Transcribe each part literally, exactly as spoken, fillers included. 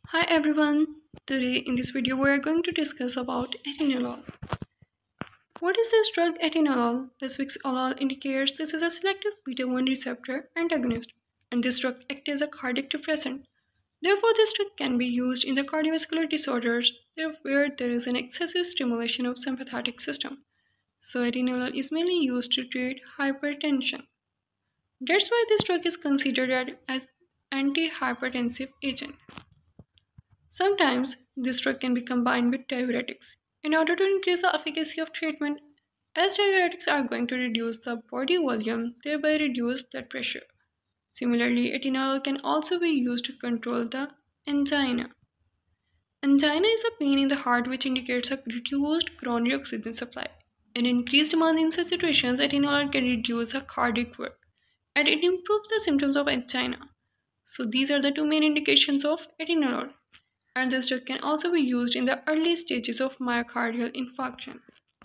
Hi everyone, today in this video we are going to discuss about atenolol. What is this drug atenolol? This week's olol indicates this is a selective beta one receptor antagonist and this drug acts as a cardiac depressant. Therefore, this drug can be used in the cardiovascular disorders where there is an excessive stimulation of sympathetic system. So atenolol is mainly used to treat hypertension. That's why this drug is considered as anti-hypertensive agent. Sometimes this drug can be combined with diuretics in order to increase the efficacy of treatment, as diuretics are going to reduce the body volume, thereby reduce blood pressure. Similarly, atenolol can also be used to control the angina. Angina is a pain in the heart which indicates a reduced coronary oxygen supply. In increased demand in such situations, atenolol can reduce the cardiac work and it improves the symptoms of angina. So these are the two main indications of atenolol. And this drug can also be used in the early stages of myocardial infarction.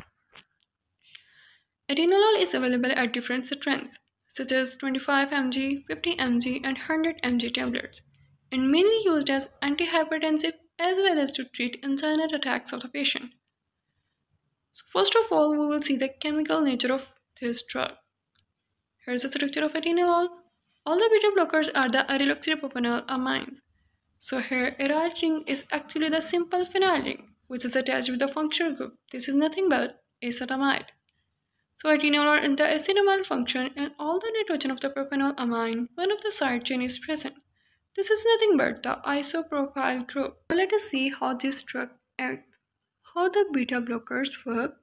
Atenolol is available at different strengths, such as twenty-five milligrams, fifty milligrams, and one hundred milligrams tablets, and mainly used as antihypertensive as well as to treat angina attacks of the patient. So first of all, we will see the chemical nature of this drug. Here's the structure of atenolol. All the beta blockers are the allyloxypropanol amines. So here, aryl ring is actually the simple phenyl ring, which is attached with the functional group. This is nothing but acetamide. So atenolol and the acetamide function and all the nitrogen of the propanol amine, one of the side chain is present. This is nothing but the isopropyl group. Now let us see how this drug acts, how the beta blockers work.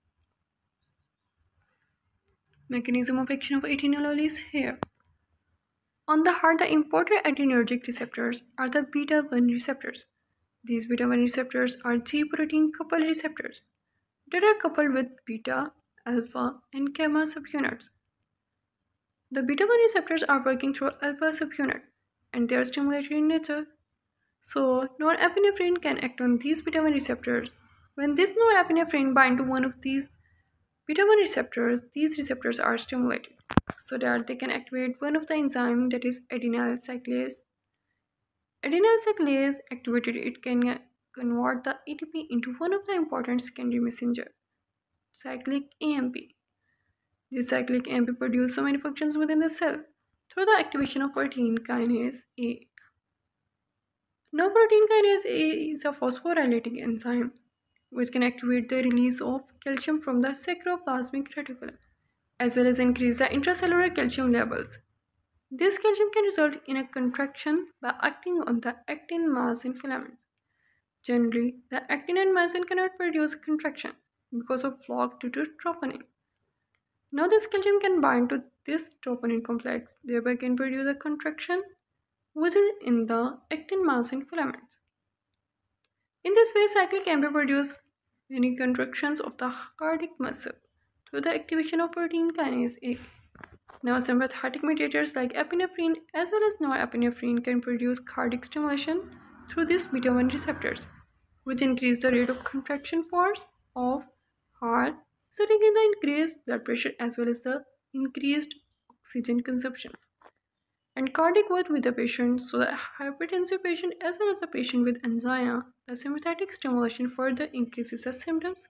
Mechanism of action of atenolol is here. On the heart, the important adrenergic receptors are the beta one receptors. These beta one receptors are G protein coupled receptors that are coupled with beta, alpha, and gamma subunits. The beta one receptors are working through alpha subunit and they are stimulatory in nature. So, norepinephrine can act on these beta one receptors. When this norepinephrine binds to one of these beta one receptors, these receptors are stimulated so that they can activate one of the enzymes, that is adenyl cyclase. Adenyl cyclase activated, it can convert the A T P into one of the important secondary messenger, cyclic A M P. This cyclic A M P produces so many functions within the cell through the activation of protein kinase A. Now protein kinase A is a phosphorylating enzyme which can activate the release of calcium from the sacroplasmic reticulum as well as increase the intracellular calcium levels. This calcium can result in a contraction by acting on the actin myosin filaments. Generally, the actin and myosin cannot produce contraction because of block due to troponin. Now this calcium can bind to this troponin complex, thereby can produce a contraction which is in the actin myosin filaments. In this way, cyclic A M P produces many contractions of the cardiac muscle through the activation of protein kinase A. Now sympathetic mediators like epinephrine as well as norepinephrine can produce cardiac stimulation through these beta one receptors, which increase the rate of contraction force of heart, resulting in the increased blood pressure as well as the increased oxygen consumption and cardiac work with the patient. So the hypertensive patient as well as the patient with angina, the sympathetic stimulation further increases the symptoms.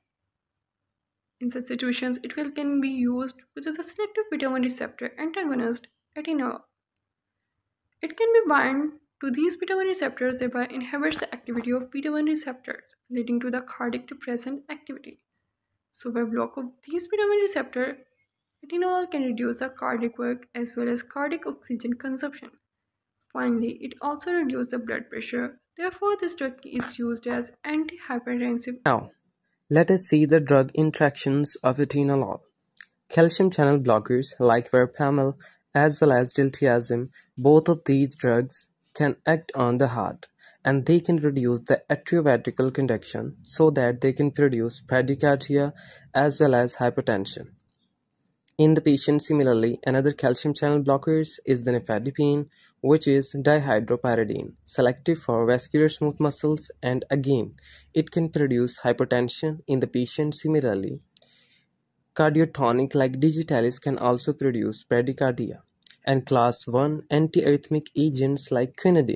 In such situations, it will can be used, which is a selective beta one receptor antagonist, atenolol. It can be bind to these beta one receptors, thereby inhibits the activity of beta one receptors, leading to the cardiac depressant activity. So by block of these beta one receptor, atenolol can reduce the cardiac work as well as cardiac oxygen consumption. Finally, it also reduces the blood pressure. Therefore, this drug is used as antihypertensive. Now, let us see the drug interactions of atenolol. Calcium channel blockers like verapamil as well as diltiazem, both of these drugs can act on the heart and they can reduce the atrioventricular conduction so that they can produce bradycardia as well as hypertension. In the patient, similarly, another calcium channel blockers is the nifedipine, which is dihydropyridine, selective for vascular smooth muscles, and again, it can produce hypertension in the patient. Similarly, cardiotonic like digitalis can also produce bradycardia, and class one antiarrhythmic agents like quinidine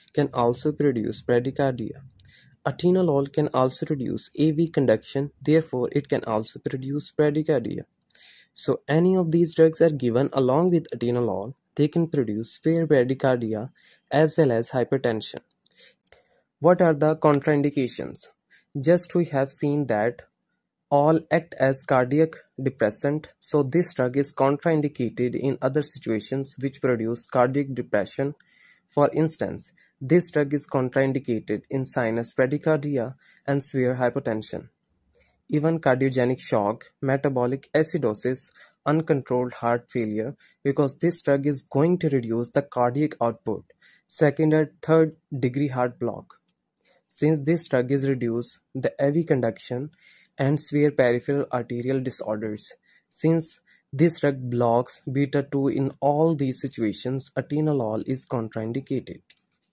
can also produce bradycardia. Atenolol can also reduce A V conduction, therefore it can also produce bradycardia. So any of these drugs are given along with atenolol, they can produce severe bradycardia as well as hypertension. What are the contraindications? Just we have seen that all act as cardiac depressant, so this drug is contraindicated in other situations which produce cardiac depression. For instance, this drug is contraindicated in sinus bradycardia and severe hypotension. Even cardiogenic shock, metabolic acidosis, uncontrolled heart failure, because this drug is going to reduce the cardiac output, second or third degree heart block. Since this drug is reduce the A V conduction and severe peripheral arterial disorders. Since this drug blocks beta two in all these situations, atenolol is contraindicated.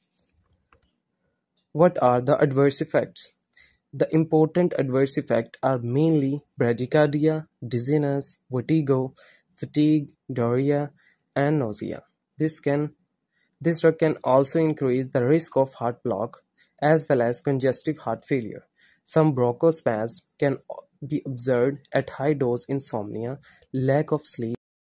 What are the adverse effects? The important adverse effects are mainly bradycardia, dizziness, vertigo, fatigue, diarrhea, and nausea. This can this drug can also increase the risk of heart block as well as congestive heart failure. Some bronchospasm can be observed at high dose insomnia, lack of sleep.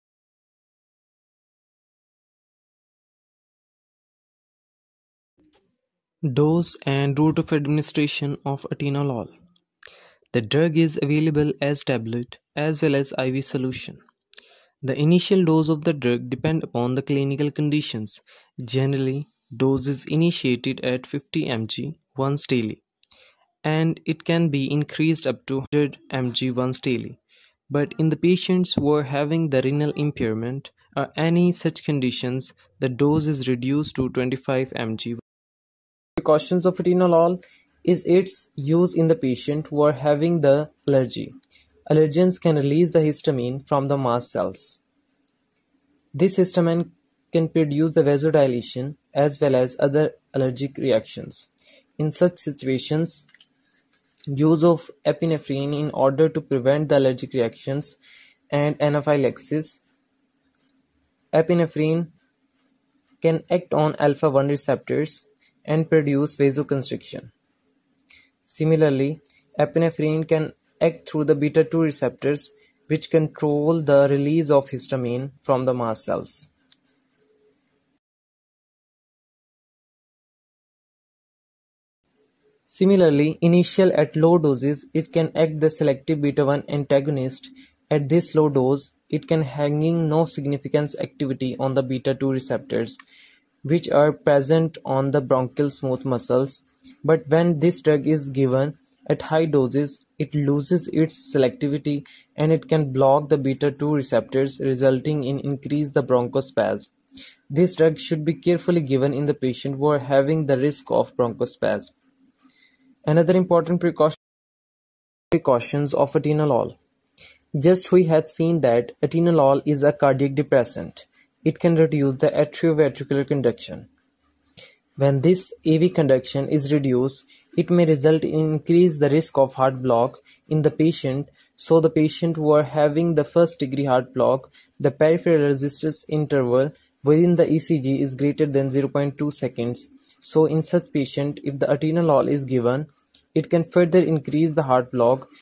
Dose and route of administration of atenolol. The drug is available as tablet as well as I V solution. The initial dose of the drug depends upon the clinical conditions. Generally, dose is initiated at fifty milligrams once daily, and it can be increased up to one hundred milligrams once daily. But in the patients who are having the renal impairment or any such conditions, the dose is reduced to twenty-five milligrams. Precautions of atenolol is its use in the patient who are having the allergy. Allergens can release the histamine from the mast cells. This histamine can produce the vasodilation as well as other allergic reactions. In such situations, use of epinephrine in order to prevent the allergic reactions and anaphylaxis. Epinephrine can act on alpha one receptors and produce vasoconstriction. Similarly, epinephrine can act through the beta two receptors, which control the release of histamine from the mast cells. Similarly, initial at low doses, it can act the selective beta one antagonist. At this low dose, it can having no significant activity on the beta two receptors, which are present on the bronchial smooth muscles. But when this drug is given at high doses, it loses its selectivity and it can block the beta two receptors, resulting in increase the bronchospasm. This drug should be carefully given in the patient who are having the risk of bronchospasm. Another important precaution precautions of atenolol. Just we have seen that atenolol is a cardiac depressant. It can reduce the atrioventricular conduction. When this A V conduction is reduced, it may result in increase the risk of heart block in the patient. So the patient who are having the first degree heart block, the peripheral resistance interval within the E C G is greater than zero point two seconds. So in such patient, if the atenolol is given, it can further increase the heart block